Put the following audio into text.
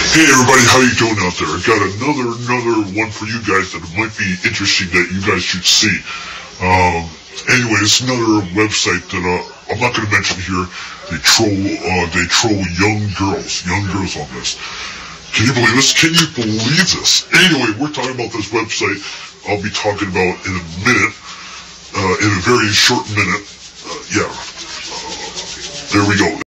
Hey everybody, how you doing out there? I got another one for you guys that might be interesting that you guys should see. Anyway, it's another website that I'm not going to mention here. They troll young girls on this. Can you believe this? Can you believe this? Anyway, we're talking about this website. I'll be talking about in a minute, in a very short minute. There we go.